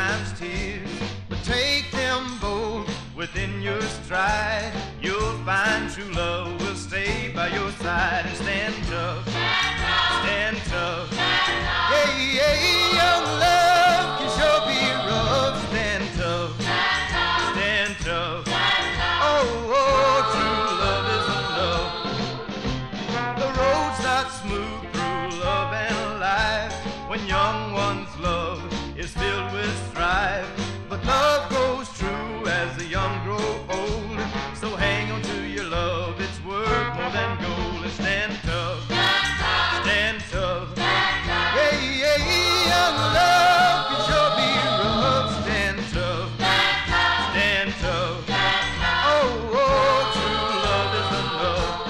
sometimes tears, but take them both within your stride. You'll find true love will stay by your side. And stand tough, stand tough. Hey, hey, young love can sure be rough. Stand tough, stand tough. Oh, oh, true love is enough. The road's not smooth through love and life when young one's love is filled with strife. But love grows true as the young grow old. So hang on to your love, it's worth more than gold. And stand tough, stand tough. Hey, hey, young love can sure be rough. Stand tough, stand tough. Oh, oh, true love is enough.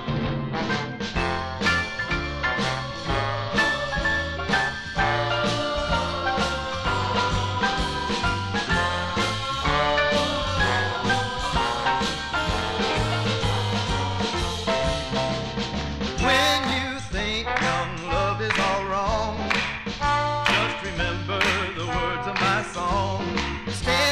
When you think young love is all wrong, just remember the words of my song. Stand